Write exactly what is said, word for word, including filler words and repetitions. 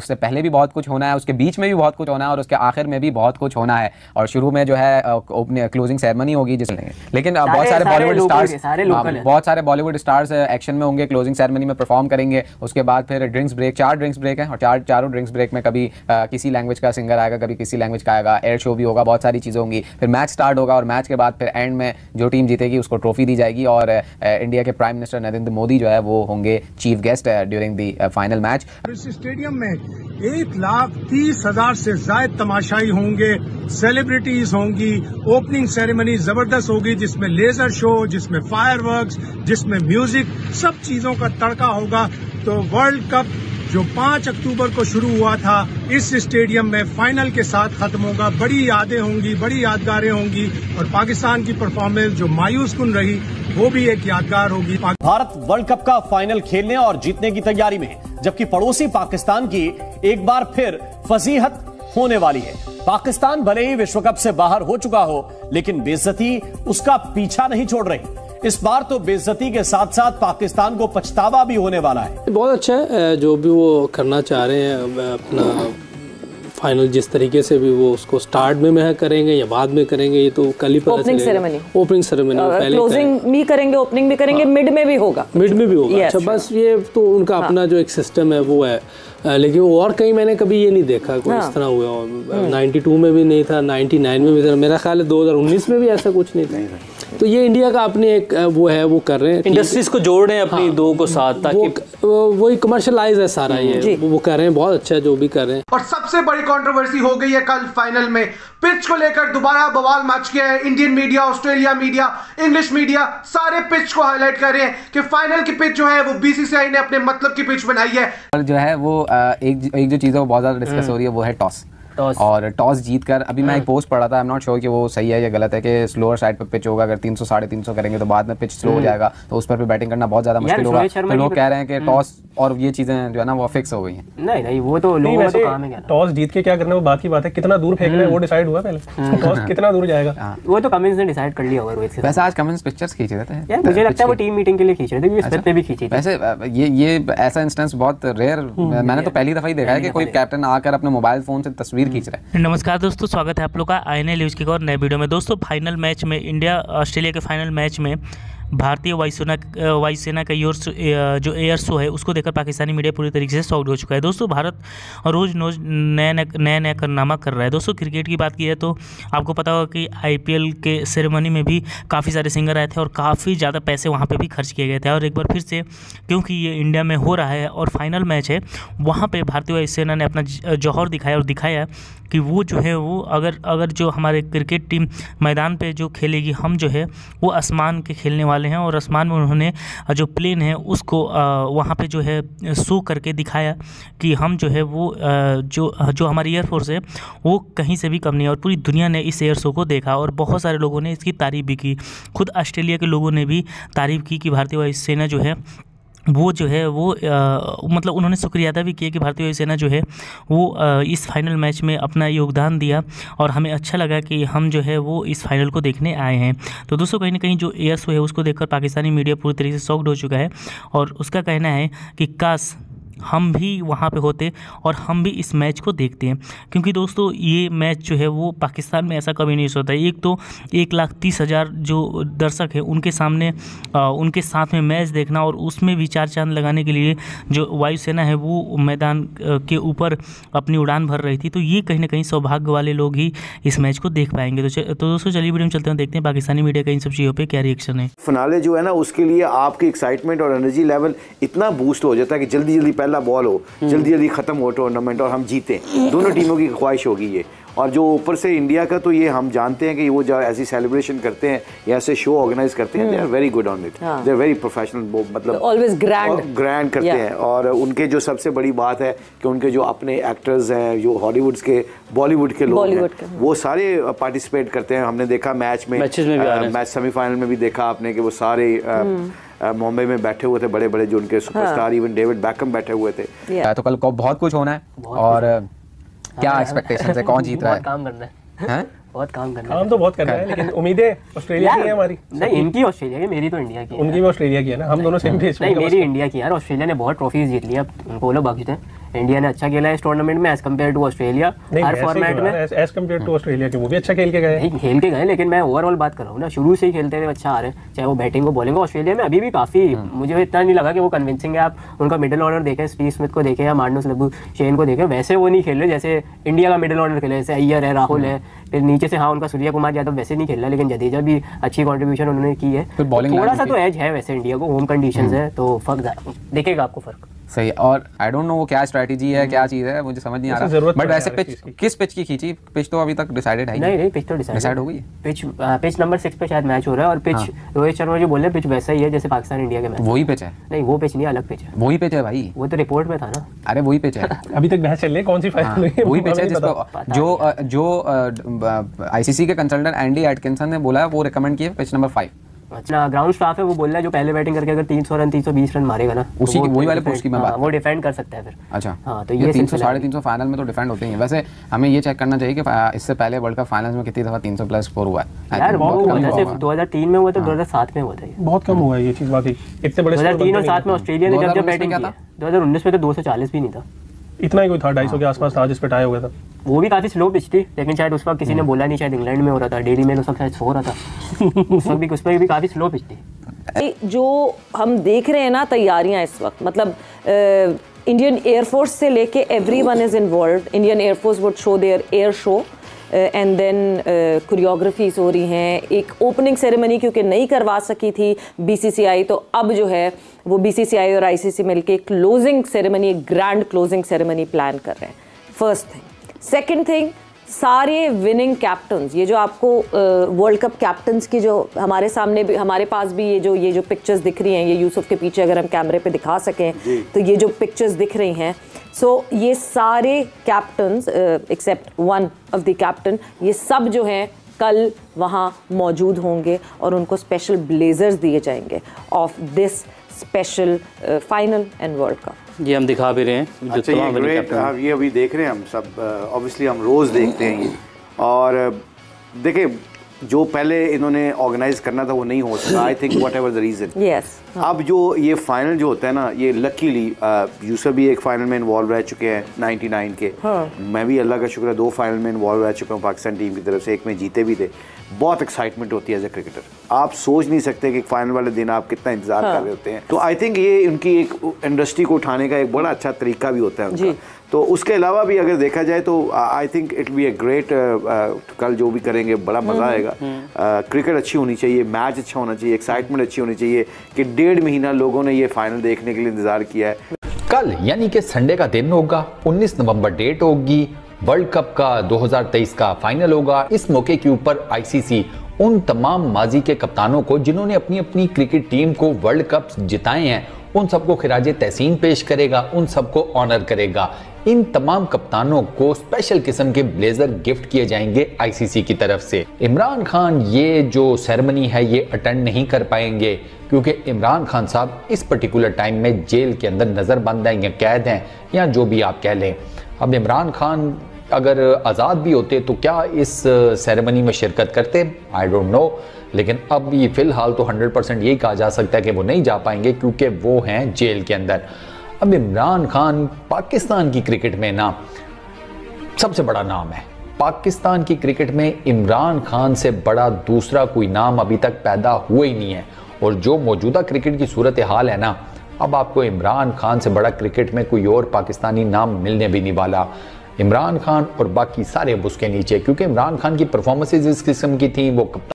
उससे पहले भी बहुत कुछ होना है, उसके बीच में भी बहुत कुछ होना है और उसके आखिर में भी बहुत कुछ होना है। और शुरू में जो है ओपनिंग क्लोजिंग सेरेमनी होगी जिसमें, लेकिन बहुत सारे बॉलीवुड स्टार्स बहुत सारे बॉलीवुड स्टार्स एक्शन में होंगे, क्लोजिंग सेरेमनी में परफॉर्म करेंगे। उसके बाद फिर ड्रिंक्स ब्रेक, चार ड्रिंक्स ब्रेक है और चार चारों ड्रिंक्स ब्रेक में कभी आ, किसी लैंग्वेज का सिंगर आएगा, कभी किसी लैंग्वेज का आएगा, एयर शो भी होगा, बहुत सारी चीज़ें होंगी। फिर मैच स्टार्ट होगा और मैच के बाद फिर एंड में जो टीम जीतेगी उसको ट्रॉफी दी जाएगी और इंडिया के प्राइम मिनिस्टर नरेंद्र मोदी जो है वो होंगे chief guest during the final match. इस स्टेडियम में एक लाख तीस हजार से ज्यादा तमाशाई होंगे, सेलिब्रिटीज होंगी, ओपनिंग सेरेमनी जबरदस्त होगी जिसमें लेजर शो, जिसमें फायरवर्क्स, जिसमें म्यूजिक, सब चीजों का तड़का होगा। तो वर्ल्ड कप जो पाँच अक्टूबर को शुरू हुआ था इस स्टेडियम में फाइनल के साथ खत्म होगा। बड़ी यादें होंगी, बड़ी यादगारें होंगी और पाकिस्तान की परफॉर्मेंस जो मायूस कुन रही वो भी एक यादगार होगी। भारत वर्ल्ड कप का फाइनल खेलने और जीतने की तैयारी में, जबकि पड़ोसी पाकिस्तान की एक बार फिर फजीहत होने वाली है। पाकिस्तान भले ही विश्व कप से बाहर हो चुका हो, लेकिन बेइज्जती उसका पीछा नहीं छोड़ रही। इस बार तो बेइज्जती के साथ साथ पाकिस्तान को पछतावा भी होने वाला है। बहुत अच्छा है जो भी वो करना चाह रहे हैं, अपना फाइनल जिस तरीके से भी वो उसको स्टार्ट में में करेंगे या बाद में करेंगे ये तो कल ही पता ओपनिंग सेरेमनी ओपनिंग सेरेमनी पहले क्लोजिंग भी करेंगे, ओपनिंग भी करेंगे, मिड में भी होगा मिड में भी होगा अच्छा बस ये तो उनका अपना जो एक सिस्टम है वो है, लेकिन और कहीं मैंने कभी ये नहीं देखा कोई इस तरह हुआ। नाइन्टी टू में भी नहीं था, नाइन्टी नाइन में भी था, मेरा ख्याल है दो हज़ार उन्नीस में भी ऐसा कुछ नहीं था। तो ये इंडिया का अपनी एक वो है, वो कर रहे हैं, इंडस्ट्रीज को जोड़ रहे हैं अपनी दो को साथ, ताकि वही कमर्शलाइज है सारा ये वो कर रहे हैं। बहुत अच्छा जो भी कर रहे हैं। और सबसे बड़ी कंट्रोवर्सी हो गई है कल फाइनल में, पिच को लेकर दोबारा बवाल मच गया है। Indian media, Australia media, English media सारे पिच को हाईलाइट कर रहे हैं कि फाइनल की पिच जो है वो बीसीसीआई ने अपने मतलब की पिच बनाई है। और जो है वो एक एक जो चीज़ है वो बहुत ज़्यादा डिस्कस हो रही है वो है टॉस। और टॉस जीतकर अभी मैं एक पोस्ट पढ़ा था, आई एम नॉट श्योर कि वो सही है या गलत है, कि स्लोअर साइड पे पिच होगा, अगर तीन सौ साढ़े तीन सौ करेंगे तो बाद में पिच स्लो हो जाएगा, तो उस पर भी बैटिंग करना बहुत ज्यादा मुश्किल होगा। तो लोग कह रहे हैं कि टॉस और ये चीजें जो है ना वो फिक्स हो गई हैं। नहीं नहीं वो तो लोगों का तो काम है, टॉस जीत के क्या करना है वो बात की बात है, कितना दूर फेंकना है वो डिसाइड हुआ पहले, टॉस कितना दूर जाएगा वो तो कमिंस ने डिसाइड कर लिया होगा रोहित से। वैसे आज कमिंस पिक्चर्स खींच रहे थे यार, मुझे लगता है वो टीम मीटिंग के लिए खींच रहे थे, क्योंकि इस पे भी खींची थी। वैसे ये ये ऐसा इंस्टेंस बहुत रेयर मैंने तो पहली दफा ही देखा है कि कोई कैप्टन आकर अपने मोबाइल फोन से तस्वीर खींच रहा है। नमस्कार दोस्तों, स्वागत है आप लोग का आईएनए न्यूज़ की एक और नए वीडियो में। दोस्तों फाइनल मैच में, इंडिया ऑस्ट्रेलिया के फाइनल मैच में भारतीय वायुसेना वायुसेना का योर जो एयर शो है उसको देखकर पाकिस्तानी मीडिया पूरी तरीके से शॉक्ड हो चुका है। दोस्तों भारत रोज़ रोज नया नया नया कारनामा कर रहा है। दोस्तों क्रिकेट की बात की है तो आपको पता होगा कि आईपीएल के सेरेमनी में भी काफ़ी सारे सिंगर आए थे और काफ़ी ज़्यादा पैसे वहाँ पे भी खर्च किए गए थे। और एक बार फिर से क्योंकि ये इंडिया में हो रहा है और फाइनल मैच है, वहाँ पर भारतीय वायुसेना ने अपना जौहर दिखाया और दिखाया कि वो जो है वो अगर अगर जो हमारे क्रिकेट टीम मैदान पे जो खेलेगी, हम जो है वो आसमान के खेलने वाले हैं। और आसमान में उन्होंने जो प्लेन है उसको वहाँ पे जो है शो करके दिखाया कि हम जो है वो जो जो हमारी एयरफोर्स है वो कहीं से भी कम नहीं है। और पूरी दुनिया ने इस एयर शो को देखा और बहुत सारे लोगों ने इसकी तारीफ़ भी की। खुद ऑस्ट्रेलिया के लोगों ने भी तारीफ़ की कि भारतीय वायुसेना जो है वो जो है वो आ, मतलब उन्होंने शुक्रिया अदा भी किया कि भारतीय वायुसेना जो है वो आ, इस फाइनल मैच में अपना योगदान दिया और हमें अच्छा लगा कि हम जो है वो इस फाइनल को देखने आए हैं। तो दोस्तों कहीं ना कहीं जो एयर शो है उसको देखकर पाकिस्तानी मीडिया पूरी तरीके से शॉक्ड हो चुका है और उसका कहना है कि काश हम भी वहाँ पे होते और हम भी इस मैच को देखते हैं। क्योंकि दोस्तों ये मैच जो है वो पाकिस्तान में ऐसा कभी नहीं होता है। एक तो एक लाख तीस हज़ार जो दर्शक है उनके सामने आ, उनके साथ में मैच देखना और उसमें भी चार चांद लगाने के लिए जो वायुसेना है वो मैदान के ऊपर अपनी उड़ान भर रही थी। तो ये कहीं ना कहीं सौभाग्य वाले लोग ही इस मैच को देख पाएंगे। तो, तो दोस्तों चलिए वीडियो में चलते हैं, देखते हैं पाकिस्तानी मीडिया का इन सब चीज़ों पर क्या रिएक्शन है। फिनाले जो है ना उसके लिए आपकी एक्साइटमेंट और एनर्जी लेवल इतना बूस्ट हो जाता है कि जल्दी जल्दी पहला बॉल हो, जल्दी जल्दी खत्म हो टूर्नामेंट और हम जीते। दोनों टीमों की ख्वाहिश होगी ये। और जो ऊपर से इंडिया का तो ये हम जानते हैं कि वो जो ऐसी सेलिब्रेशन करते हैं या ऐसे शो ऑर्गेनाइज करते हैं, they are very good on it, they are very professional, मतलब ऑलवेज ग्रैंड ग्रैंड करते हैं। और उनके जो सबसे बड़ी बात है कि उनके जो अपने एक्टर्स हैं जो हॉलीवुड के बॉलीवुड के लोग हैं वो सारे पार्टिसिपेट करते हैं। हमने देखा मैच में, मैच सेमीफाइनल में भी देखा आपने कि वो सारे मुंबई में बैठे हुए थे बड़े बड़े जो उनके सुपरस्टार, इवन डेविड बैकम बैठे हुए थे। तो कल को बहुत कुछ होना है और क्या एक्सपेक्टेशंस है, कौन जीत रहा है? काम करना है, हैं? बहुत काम करना है। काम तो बहुत करना है, लेकिन उम्मीदें ऑस्ट्रेलिया की है हमारी। नहीं, इनकी ऑस्ट्रेलिया की, मेरी तो इंडिया की है। उनकी भी ऑस्ट्रेलिया की है ना, हम दोनों सेम पेज पे। नहीं, मेरी इंडिया की यार। ऑस्ट्रेलिया ने बहुत ट्रॉफीज जीत लिया, उनको बोलो बाकी थे। इंडिया ने अच्छा खेला है इस टूर्नामेंट में एज कम्पेयर टू ऑस्ट्रेलिया हर फॉर्मेट में। एज कम्पेयर टू ऑस्ट्रेलिया के वो भी अच्छा खेल के गए, खेल के गए, लेकिन मैं ओवरऑल बात कर रहा हूँ ना, शुरू से ही खेलते हुए अच्छा आ रहे हैं, चाहे वो बैटिंग को बॉलिंग को। ऑस्ट्रेलिया में अभी भी काफी मुझे इतना नहीं लगा कि वो कन्विंसिंग है। आप उनका मिडिल ऑर्डर देखें, स्टीव स्मिथ को देखें या मार्नस लबुशेन को देखें, वैसे वो नहीं खेल रहे जैसे इंडिया का मिडिल ऑर्डर खेले, जैसे अय्यर है, राहुल है, फिर नीचे से हाँ उनका सूर्य कुमार यादव वैसे नहीं खेल रहा, लेकिन जडेजा भी अच्छी कंट्रीब्यूशन उन्होंने की है। तो थोड़ा सा तो एज है वैसे इंडिया को, होम कंडीशंस है तो फर्क दिखेगा आपको फर्क। सही। और आई डोंट नो वो क्या स्ट्रेटजी है, क्या चीज है, मुझे समझ नहीं आ रहा। बट वैसे पिच किस पिच की खींची? पिच तो अभी तक डिसाइडेड है नहीं? नहीं, पिच तो डिसाइड हो गई है। पिच पिच नंबर सिक्स पे शायद मैच हो रहा है और पिच रोहित शर्मा जो बोल रहे हैं पिच वैसा ही है जैसे पाकिस्तान इंडिया के मैच। वही पिच है? नहीं, वो पिच नहीं, अलग पिच है। वही पिच है भाई, वो तो रिपोर्ट में था ना। अरे वही पिच है। अभी तक मैच चल रही है, कौन सी फाइनल हुई है वही पिच है जिसको जो जो आईसीसी के कंसल्टेंट एंडी एटकिंसन ने बोला है, वो रिकमेंड किया पिच नंबर फाइव। अच्छा, ग्राउंड स्टाफ है वो बोल रहा है जो पहले बैटिंग करके अगर तीन सौ रन तीन सौ बीस रन मारेगा ना, उसी की वही वाले पोस्ट की मैं बात, वो डिफेंड कर सकता है फिर। अच्छा हाँ, तो ये तीन सौ साढ़े तीन सौ फाइनल में तो डिफेंड होते ही हैं। वैसे हमें ये चेक करना चाहिए कि इससे पहले वर्ल्ड कप फाइनल्स में कितनी दफा तीन सौ प्लस स्कोर हुआ है? यार दो हज़ार तीन में हुआ था, दो हज़ार सात में हुआ था, बहुत कम हुआ है ये चीज। बाकी इतने बड़े दो हज़ार तीन और सात में ऑस्ट्रेलिया ने जब जब बैटिंग की, दो हज़ार उन्नीस में तो दो सौ चालीस भी नहीं था, इतना ही कोई था, ढाई सौ के आसपास था जिस पे टाई हो गया था। वो भी काफी स्लो पिच थी, लेकिन शायद उस वक्त किसी ने बोला नहीं, शायद इंग्लैंड में हो रहा था, डेली में उस वक्त शायद सो रहा था उस वक्त भी उसमें भी काफी स्लो पिच थी। जो हम देख रहे हैं ना तैयारियां इस वक्त, मतलब इंडियन एयरफोर्स से लेके everyone is involved. Indian air force would show their air show and then choreographies हो रही हैं। एक ओपनिंग सेरेमनी क्योंकि नहीं करवा सकी थी बीसीसीआई, तो अब जो है वो बीसीसीआई और आईसीसी मिलके एक क्लोजिंग सेरेमनी, एक ग्रैंड क्लोजिंग सेरेमनी प्लान कर रहे हैं। First thing. सेकंड थिंग, सारे विनिंग कैप्टन्स, ये जो आपको वर्ल्ड कप कैप्टन्स की जो हमारे सामने भी, हमारे पास भी ये जो ये जो पिक्चर्स दिख रही हैं, ये यूसुफ के पीछे अगर हम कैमरे पे दिखा सकें तो ये जो पिक्चर्स दिख रही हैं, सो so, ये सारे captains except one of the captain, ये सब जो हैं कल वहाँ मौजूद होंगे और उनको स्पेशल ब्लेजर्स दिए जाएंगे of this special final and world cup. ये हम दिखा भी रहे हैं। अच्छा, ये ग्रेट, ये अभी देख रहे हैं हम सब, ऑब्वियसली हम रोज़ देखते हैं ये। और देखिए जो पहले इन्होंने ऑर्गेनाइज करना था वो नहीं हो सका, I think whatever the reason. Yes, अब जो ये फाइनल जो होता है ना, ये लकीली यूसुफ भी एक फाइनल में इन्वॉल्व रह चुके हैं नाइन्टी नाइन के। हाँ। मैं भी अल्लाह का शुक्र है दो फाइनल में इन्वॉल्व रह चुका हूँ पाकिस्तान टीम की तरफ से, एक में जीते भी थे। बहुत एक्साइटमेंट होती है एज ए क्रिकेटर, आप सोच नहीं सकते कि फाइनल वाले दिन आप कितना इंतजार हाँ। कर रहे होते हैं। तो आई थिंक ये उनकी एक इंडस्ट्री को उठाने का एक बड़ा अच्छा तरीका भी होता है उनका। तो उसके अलावा भी अगर देखा जाए तो I think it be a great, कल जो भी करेंगे बड़ा मज़ा आएगा। क्रिकेट अच्छी होनी चाहिए, मैच अच्छा होना चाहिए, एक्साइटमेंट अच्छी होनी चाहिए कि डेढ़ महीना लोगों ने ये फाइनल देखने के लिए इंतजार किया है। कल यानी कि संडे का दिन होगा, उन्नीस नवंबर डेट होगी, वर्ल्ड कप का दो हज़ार तेईस का फाइनल होगा। इस मौके के ऊपर आईसीसी उन तमाम माजी के कप्तानों को जिन्होंने अपनी अपनी क्रिकेट टीम को वर्ल्ड कप जिताए हैं, उन सबको खिराजे तहसीन पेश करेगा, उन सबको ऑनर करेगा। इन तमाम कप्तानों को स्पेशल किस्म के ब्लेजर गिफ्ट किए जाएंगे आईसीसी की तरफ से। इमरान खान ये जो सेरेमनी है ये अटेंड नहीं कर पाएंगे क्योंकि इमरान खान साहब इस पर्टिकुलर टाइम में जेल के अंदर नज़रबंद हैं या कैद हैं या जो भी आप कह लें। अब इमरान खान अगर आज़ाद भी होते तो क्या इस सेरेमनी में शिरकत करते, आई डोंट नो। लेकिन अब ये फ़िलहाल तो हंड्रेड परसेंट यही कहा जा सकता है कि वो नहीं जा पाएंगे क्योंकि वो हैं जेल के अंदर। अब इमरान खान पाकिस्तान की क्रिकेट में ना सबसे बड़ा नाम है। पाकिस्तान की क्रिकेट में इमरान खान से बड़ा दूसरा कोई नाम अभी तक पैदा हुआ ही नहीं है। और जो मौजूदा क्रिकेट की सूरत हाल है ना, अब आपको इमरान खान से बड़ा क्रिकेट में कोई और पाकिस्तानी नाम मिलने भी नहीं वाला। इमरान खान और बाकी सारे अब उसके नीचे, क्योंकि इमरान खान की परफॉर्मेंसेज इस किस्म की थी, वो